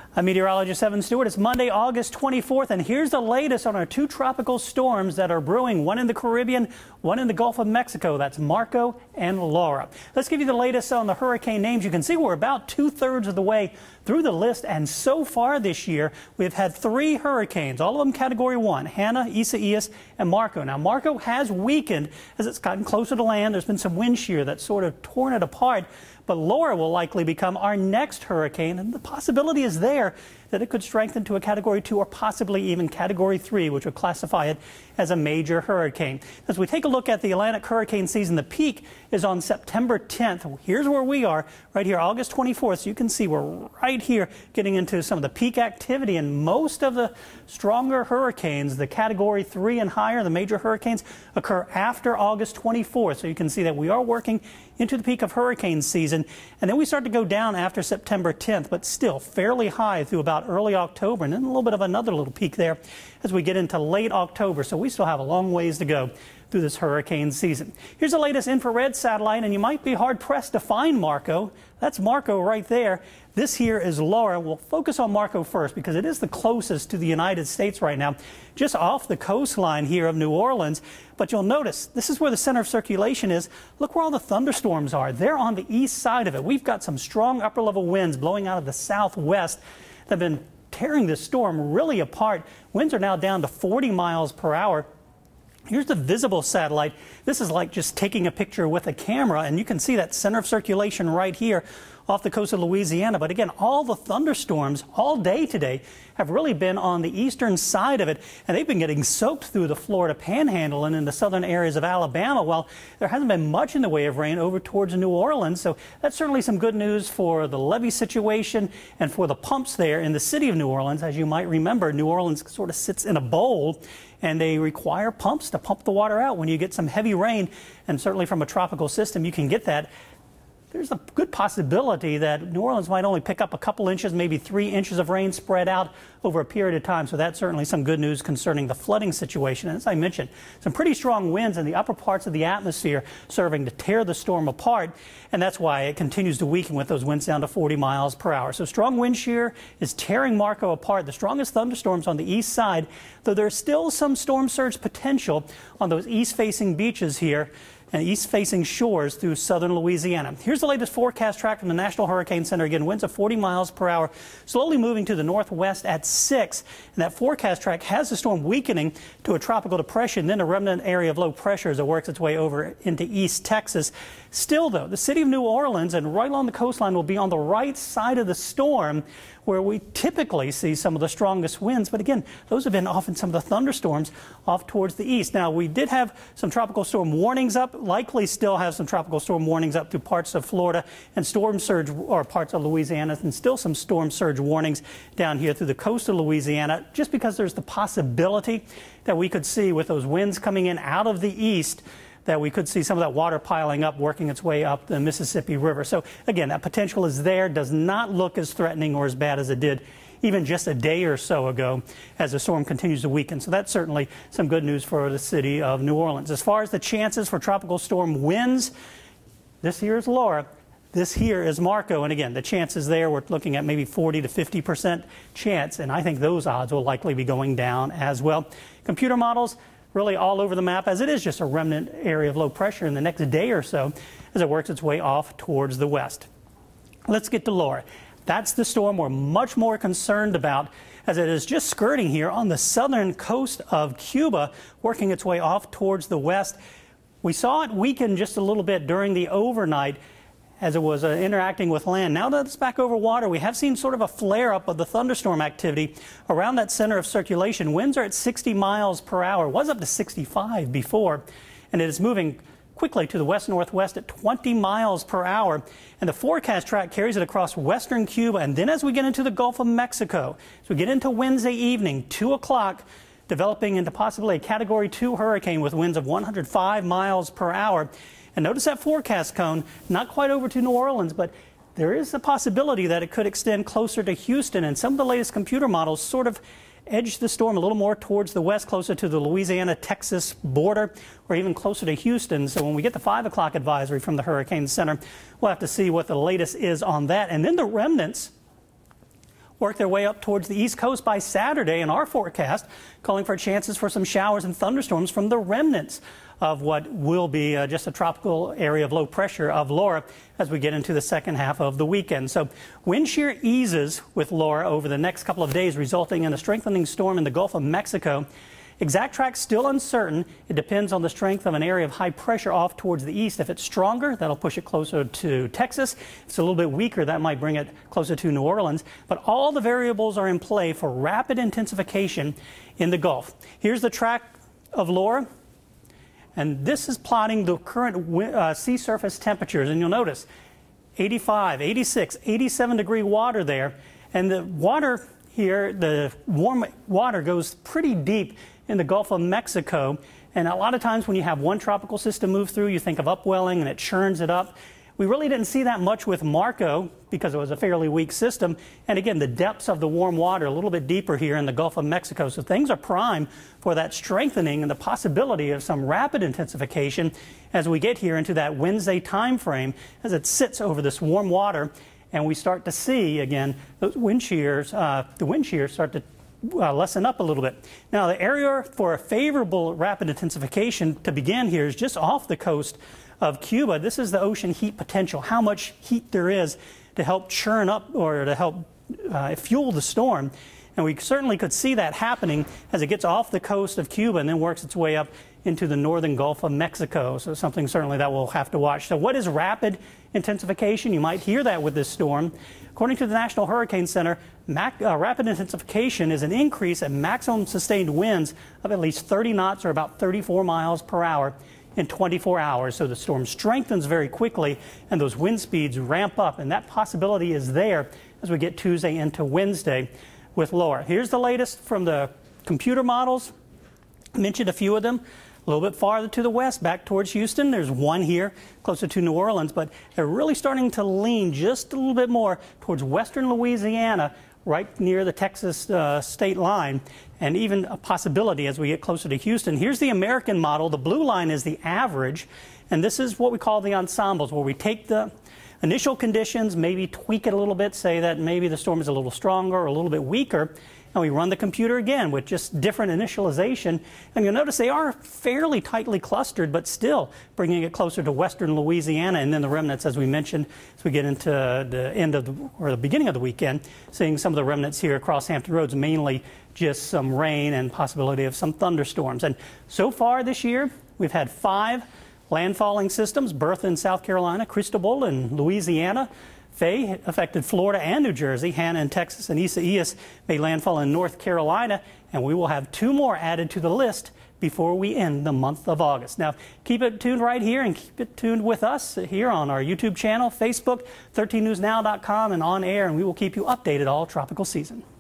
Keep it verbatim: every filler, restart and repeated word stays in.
I'm meteorologist Evan Stewart. It's Monday, August twenty-fourth, and here's the latest on our two tropical storms that are brewing, one in the Caribbean, one in the Gulf of Mexico. That's Marco and Laura. Let's give you the latest on the hurricane names. You can see we're about two-thirds of the way through the list, and so far this year, we've had three hurricanes, all of them Category one, Hannah, Isaias, and Marco. Now, Marco has weakened as it's gotten closer to land. There's been some wind shear that's sort of torn it apart, but Laura will likely become our next hurricane, and the possibility is there that it could strengthen to a Category two or possibly even Category three, which would classify it as a major hurricane. As we take a look at the Atlantic hurricane season, the peak is on September tenth. Here's where we are, right here, August twenty-fourth. So you can see we're right here getting into some of the peak activity, and most of the stronger hurricanes, the Category three and higher, the major hurricanes, occur after August twenty-fourth. So you can see that we are working into the peak of hurricane season, and then we start to go down after September tenth, but still fairly high through about early October, and then a little bit of another little peak there as we get into late October. So we still have a long ways to go through this hurricane season. Here's the latest infrared satellite, and you might be hard-pressed to find Marco. That's Marco right there. This here is Laura. We'll focus on Marco first because it is the closest to the United States right now, just off the coastline here of New Orleans. But you'll notice this is where the center of circulation is. Look where all the thunderstorms are. They're on the east side of it. We've got some strong upper-level winds blowing out of the southwest that have been tearing this storm really apart. Winds are now down to forty miles per hour. Here's the visible satellite. This is like just taking a picture with a camera, and you can see that center of circulation right here off the coast of Louisiana. But again, all the thunderstorms all day today have really been on the eastern side of it, and they've been getting soaked through the Florida Panhandle and in the southern areas of Alabama. Well, there hasn't been much in the way of rain over towards New Orleans, so that's certainly some good news for the levee situation and for the pumps there in the city of New Orleans. As you might remember, New Orleans sort of sits in a bowl, and they require pumps to pump the water out when you get some heavy rain, and certainly from a tropical system you can get that. There's a good possibility that New Orleans might only pick up a couple inches, maybe three inches of rain spread out over a period of time. So that's certainly some good news concerning the flooding situation. And as I mentioned, some pretty strong winds in the upper parts of the atmosphere serving to tear the storm apart. And that's why it continues to weaken with those winds down to forty miles per hour. So strong wind shear is tearing Marco apart. The strongest thunderstorms on the east side, though there's still some storm surge potential on those east-facing beaches here and east-facing shores through southern Louisiana. Here's the latest forecast track from the National Hurricane Center. Again, winds of forty miles per hour, slowly moving to the northwest at six. And that forecast track has the storm weakening to a tropical depression, then a remnant area of low pressure as it works its way over into East Texas. Still, though, the city of New Orleans and right along the coastline will be on the right side of the storm, where we typically see some of the strongest winds. But again, those have been often some of the thunderstorms off towards the east. Now, we did have some tropical storm warnings up, likely still have some tropical storm warnings up through parts of Florida and storm surge or parts of Louisiana, and still some storm surge warnings down here through the coast of Louisiana, just because there's the possibility that we could see with those winds coming in out of the east, that we could see some of that water piling up, working its way up the Mississippi River. So again, that potential is there, does not look as threatening or as bad as it did even just a day or so ago as the storm continues to weaken. So that's certainly some good news for the city of New Orleans. As far as the chances for tropical storm winds, this here is Laura. This here is Marco, and again, the chances there, we're looking at maybe forty to fifty percent chance, and I think those odds will likely be going down as well. Computer models really all over the map, as it is just a remnant area of low pressure in the next day or so as it works its way off towards the west. Let's get to Laura. That's the storm we're much more concerned about, as it is just skirting here on the southern coast of Cuba, working its way off towards the west. We saw it weaken just a little bit during the overnight as it was uh, interacting with land. Now that it's back over water, we have seen sort of a flare-up of the thunderstorm activity around that center of circulation. Winds are at sixty miles per hour. It was up to sixty-five before, and it is moving quickly to the west-northwest at twenty miles per hour. And the forecast track carries it across western Cuba, and then as we get into the Gulf of Mexico, as we get into Wednesday evening, two o'clock, developing into possibly a Category two hurricane with winds of one hundred five miles per hour. And notice that forecast cone, not quite over to New Orleans, but there is a possibility that it could extend closer to Houston. And some of the latest computer models sort of edge the storm a little more towards the west, closer to the Louisiana-Texas border, or even closer to Houston. So when we get the five o'clock advisory from the Hurricane Center, we'll have to see what the latest is on that. And then the remnants work their way up towards the east coast by Saturday in our forecast, calling for chances for some showers and thunderstorms from the remnants of what will be uh, just a tropical area of low pressure of Laura as we get into the second half of the weekend. So wind shear eases with Laura over the next couple of days, resulting in a strengthening storm in the Gulf of Mexico. Exact track still uncertain. It depends on the strength of an area of high pressure off towards the east. If it's stronger, that'll push it closer to Texas. If it's a little bit weaker, that might bring it closer to New Orleans. But all the variables are in play for rapid intensification in the Gulf. Here's the track of Laura. And this is plotting the current uh, sea surface temperatures. And you'll notice eighty-five, eighty-six, eighty-seven degree water there. And the water here, the warm water goes pretty deep in the Gulf of Mexico. And a lot of times when you have one tropical system move through, you think of upwelling and it churns it up. We really didn't see that much with Marco because it was a fairly weak system. And again, the depths of the warm water a little bit deeper here in the Gulf of Mexico. So things are prime for that strengthening and the possibility of some rapid intensification as we get here into that Wednesday time frame as it sits over this warm water. And we start to see, again, those wind shears, uh, the wind shears start to uh, lessen up a little bit. Now, the area for a favorable rapid intensification to begin here is just off the coast of Cuba. This is the ocean heat potential, how much heat there is to help churn up or to help uh, fuel the storm. And we certainly could see that happening as it gets off the coast of Cuba and then works its way up into the northern Gulf of Mexico. So something certainly that we'll have to watch. So what is rapid intensification? You might hear that with this storm. According to the National Hurricane Center, mac uh, rapid intensification is an increase in maximum sustained winds of at least thirty knots or about thirty-four miles per hour in twenty-four hours. So the storm strengthens very quickly and those wind speeds ramp up, and that possibility is there as we get Tuesday into Wednesday with Laura. Here's the latest from the computer models. I mentioned a few of them. A little bit farther to the west, back towards Houston. There's one here closer to New Orleans, but they're really starting to lean just a little bit more towards western Louisiana, right near the Texas uh, state line, and even a possibility as we get closer to Houston. Here's the American model. The blue line is the average, and this is what we call the ensembles, where we take the initial conditions, maybe tweak it a little bit, say that maybe the storm is a little stronger or a little bit weaker, and we run the computer again with just different initialization. And you'll notice they are fairly tightly clustered, but still bringing it closer to western Louisiana, and then the remnants, as we mentioned, as we get into the end of the, or the beginning of the weekend, seeing some of the remnants here across Hampton Roads, mainly just some rain and possibility of some thunderstorms. And so far this year, we've had five landfalling systems: Bertha in South Carolina, Cristobal in Louisiana, Faye affected Florida and New Jersey, Hannah in Texas, and Isaias made landfall in North Carolina, and we will have two more added to the list before we end the month of August. Now, keep it tuned right here and keep it tuned with us here on our YouTube channel, Facebook, thirteen news now dot com, and on air, and we will keep you updated all tropical season.